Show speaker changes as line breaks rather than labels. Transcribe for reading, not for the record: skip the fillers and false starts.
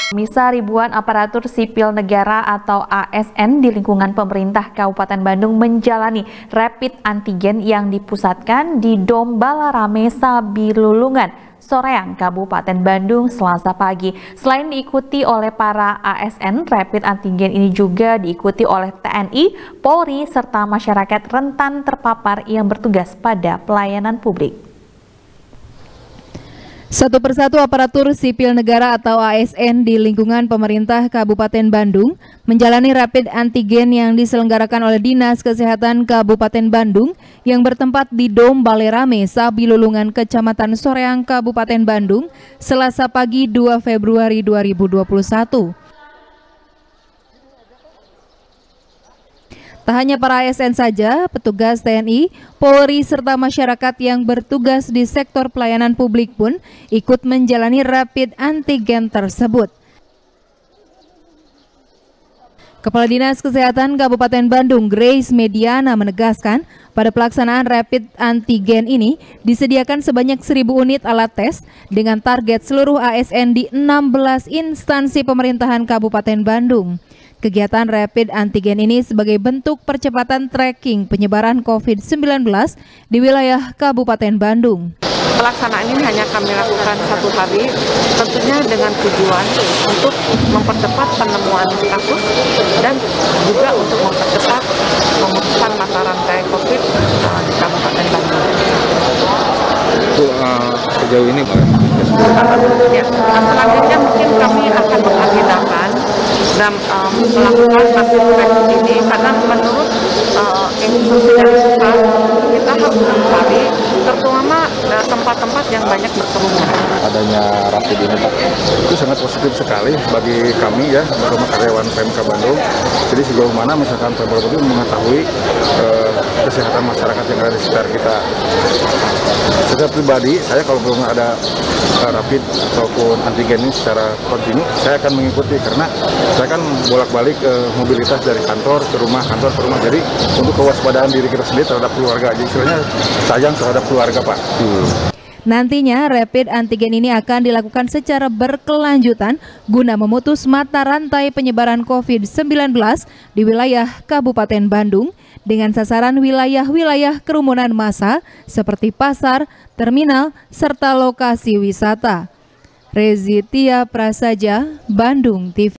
Misa ribuan aparatur sipil negara atau ASN di lingkungan pemerintah Kabupaten Bandung menjalani rapid antigen yang dipusatkan di Dom Balarame Sabilulungan, Soreang, Kabupaten Bandung, Selasa pagi. Selain diikuti oleh para ASN, rapid antigen ini juga diikuti oleh TNI, Polri, serta masyarakat rentan terpapar yang bertugas pada pelayanan publik.
Satu persatu aparatur sipil negara atau ASN di lingkungan pemerintah Kabupaten Bandung menjalani rapid antigen yang diselenggarakan oleh Dinas Kesehatan Kabupaten Bandung yang bertempat di Dom Balarame Sabilulungan, Kecamatan Soreang, Kabupaten Bandung, Selasa pagi 2 Februari 2021. Tak hanya para ASN saja, petugas TNI, Polri, serta masyarakat yang bertugas di sektor pelayanan publik pun ikut menjalani rapid antigen tersebut. Kepala Dinas Kesehatan Kabupaten Bandung, Grace Mediana, menegaskan pada pelaksanaan rapid antigen ini disediakan sebanyak 1.000 unit alat tes dengan target seluruh ASN di 16 instansi pemerintahan Kabupaten Bandung. Kegiatan rapid antigen ini sebagai bentuk percepatan tracking penyebaran COVID-19 di wilayah Kabupaten Bandung.
Pelaksanaan ini hanya kami lakukan 1 hari, tentunya dengan tujuan untuk mempercepat penemuan kasus dan juga untuk mempercepat memutuskan mata rantai COVID di Kabupaten Bandung.
Itu sejauh ini Pak?
Ya, selanjutnya mungkin kami akan mengagendakan dan melakukan hasil rapid ini karena menurut instruksi dari pusat kita harus mencari terutama tempat-tempat yang banyak berkerumun.
Adanya rapid ini Pak, itu sangat positif sekali bagi kami ya, terutama karyawan PMK Bandung. Jadi sejauh mana misalkan Pemprov itu mengetahui kesehatan masyarakat yang ada di sekitar kita. Secara pribadi, saya kalau belum ada rapid ataupun antigen ini secara kontinu, saya akan mengikuti karena saya kan bolak-balik mobilitas dari kantor ke rumah, jadi untuk kewaspadaan diri kita sendiri terhadap keluarga, jadi istilahnya sayang terhadap keluarga Pak.
Nantinya rapid antigen ini akan dilakukan secara berkelanjutan guna memutus mata rantai penyebaran COVID-19 di wilayah Kabupaten Bandung dengan sasaran wilayah-wilayah kerumunan massa seperti pasar, terminal, serta lokasi wisata. Rezitia Prasaja, Bandung TV.